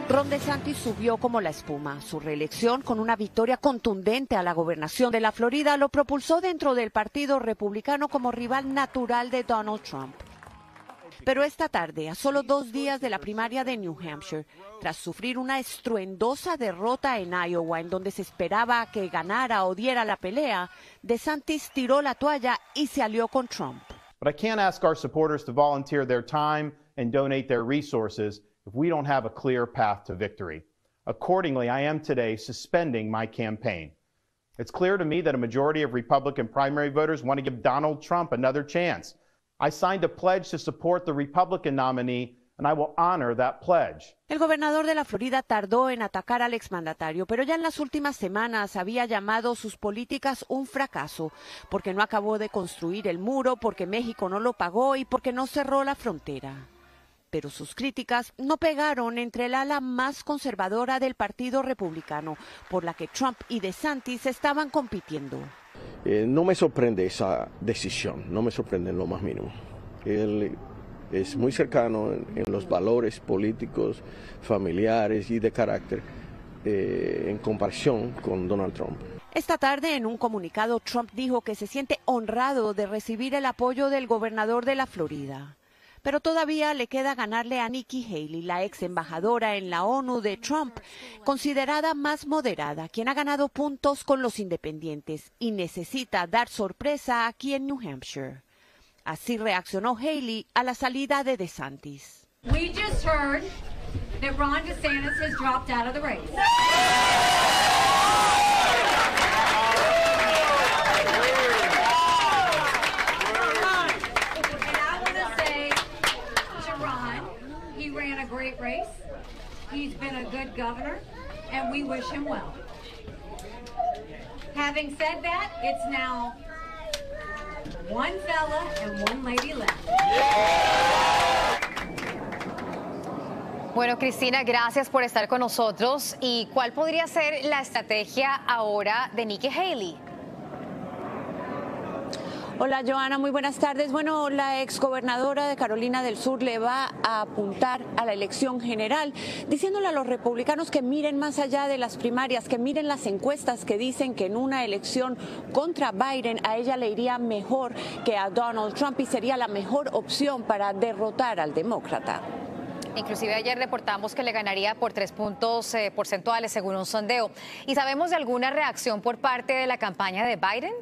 Ron DeSantis subió como la espuma. Su reelección con una victoria contundente a la gobernación de la Florida lo propulsó dentro del Partido Republicano como rival natural de Donald Trump. Pero esta tarde, a solo 2 días de la primaria de New Hampshire, tras sufrir una estruendosa derrota en Iowa, en donde se esperaba que ganara o diera la pelea, DeSantis tiró la toalla y se alió con Trump. But I can't ask our supporters to volunteer their time and donate their resources if we don't have a clear path to victory. Accordingly, I am today suspending my campaign. It's clear to me that a majority of Republican primary voters want to give Donald Trump another chance. I signed a pledge to support the Republican nominee, and I will honor that pledge. El gobernador de la Florida tardó en atacar al exmandatario, pero ya en las últimas semanas había llamado sus políticas un fracaso, porque no acabó de construir el muro, porque México no lo pagó y porque no cerró la frontera. Pero sus críticas no pegaron entre el ala más conservadora del Partido Republicano, por la que Trump y DeSantis estaban compitiendo. No me sorprende esa decisión, no me sorprende en lo más mínimo. Él es muy cercano en los valores políticos, familiares y de carácter en comparación con Donald Trump. Esta tarde, en un comunicado, Trump dijo que se siente honrado de recibir el apoyo del gobernador de la Florida. Pero todavía le queda ganarle a Nikki Haley, la ex embajadora en la ONU de Trump, considerada más moderada, quien ha ganado puntos con los independientes y necesita dar sorpresa aquí en New Hampshire. Así reaccionó Haley a la salida de DeSantis. We just heard that Ron DeSantis has dropped out of the race. He ran a great race. He's been a good governor, and we wish him well. Having said that, it's now one fella and one lady left. Bueno, Cristina, gracias por estar con nosotros. ¿Y cuál podría ser la estrategia ahora de Nikki Haley? Hola, Joana, muy buenas tardes. Bueno, la exgobernadora de Carolina del Sur le va a apuntar a la elección general, diciéndole a los republicanos que miren más allá de las primarias, que miren las encuestas que dicen que en una elección contra Biden a ella le iría mejor que a Donald Trump y sería la mejor opción para derrotar al demócrata. Inclusive ayer reportamos que le ganaría por 3 puntos porcentuales según un sondeo. ¿Y sabemos de alguna reacción por parte de la campaña de Biden?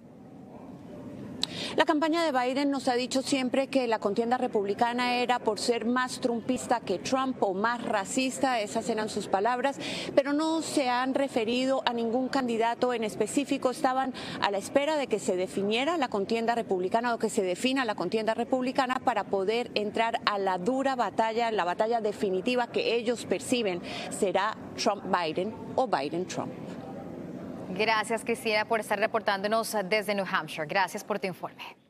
La campaña de Biden nos ha dicho siempre que la contienda republicana era por ser más trumpista que Trump o más racista, esas eran sus palabras, pero no se han referido a ningún candidato en específico. Estaban a la espera de que se definiera la contienda republicana o que se defina la contienda republicana para poder entrar a la dura batalla, la batalla definitiva que ellos perciben será Trump-Biden o Biden-Trump. Gracias, Cristina, por estar reportándonos desde New Hampshire. Gracias por tu informe.